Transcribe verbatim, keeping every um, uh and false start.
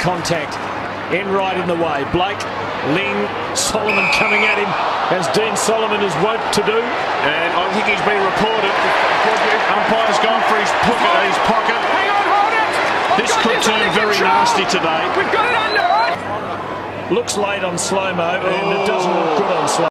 contact. In right in the way. Blake, Ling, Solomon coming at him, as Dean Solomon is wont to do. And I think he's been reported. Umpire's gone for his pocket. His pocket. Hang on, hold it. This could turn very nasty today. We've got it under, right? Looks late on slow-mo, and it doesn't look good on slow.